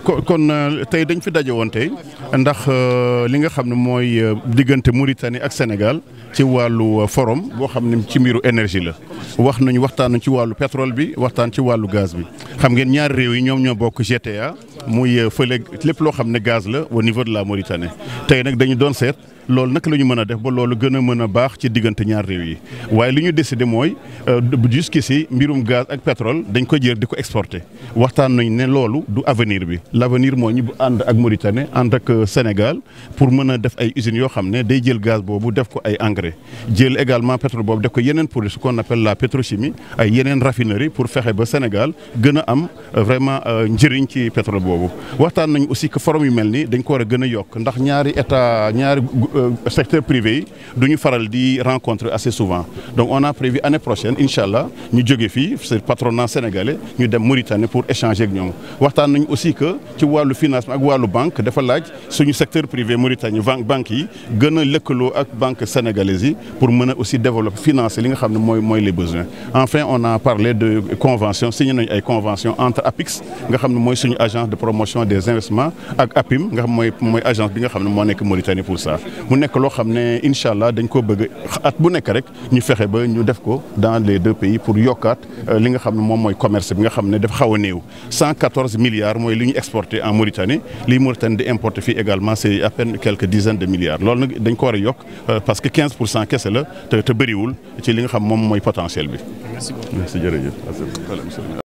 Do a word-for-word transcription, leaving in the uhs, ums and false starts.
kon tey dañ fi daje woon tey ndax li nga xam ne mooy diggante Mauritanie ak Sénégal ci wàllu forum boo xam ne ci mbiru énergie la wax nañu waxtaan nañ ci wàllu pétrole bi waxtaan ci wàllu gaz bi xam ngeen ñaari réew yi ñoom ñoo bokk G T A muy fële lépp loo xam ne gaz la au niveau de la Mauritanie tey nag dañu doon seet loolu naka la ñu mën a def ba loolu gën a mën a baax ci diggante ñaar réew yi waaye li ñu décidé mooy jusqu'ici mbirum gaz ak pétrole dañ ko jël di ko exporter waxtaan nañ ne loolu du avenir bi l' avenir mooy ñu ànd ak Mauritanie ànd ak Sénégal pour mën a def ay usines yoo xam ne day jël gaz boobu def ko ay engrais jël également pétrole boobu def ko yeneen produits ce qu'on appelle la pétrochimie ay yeneen raffinerie pour fexe ba Sénégal gën a am vraiment njëriñ ci pétrole boobu waxtaan nañ aussi que forum yu mel ni dañ ko war a gën a yokk ndax ñaari état ñaari secteur privé yi du ñu faral di rencontrer assez souvent donc on a prévu année prochaine incha allah ñu jóge fii c'est patronat sénégalais ñu dem Mauritanie pour échanger ak ñoom waxtaan nañ aussi que ci wàllu financement ak wàllu banque dafa laaj suñu secteur privé Mauritanie banque yi gën a lëkkaloo ak banque sénégalaise yi pour mën a aussi développer financer li nga xam ne mooy mooy les besoins. Enfin on a parlé de convention signé nañu ay convention entre APIX nga xam ne mooy suñu agence de promotion des investissements ak APIM nga xam mooy mooy agence bi nga xam ne moo nekk Mauritanie pour ça. mu nekk loo xam ne incha allah dañ ko bëgg at bu nekk rek ñu fexe ba ñu def ko dans les deux pays pour yokkaat li nga xam ne moom mooy commerce bi nga xam ne dafa xaw a néew cent quatorze milliards mooy li ñu exporté en Mauritanie li Mauritanie di importé fii également c'est à peine quelques dizaines de milliards loolu nag dañ ko war a yokk parce que quinze pour cent kese la te te bëriwul ci li nga xam moom mooy potentiel bi. merci beaucoup merci jërëjëf.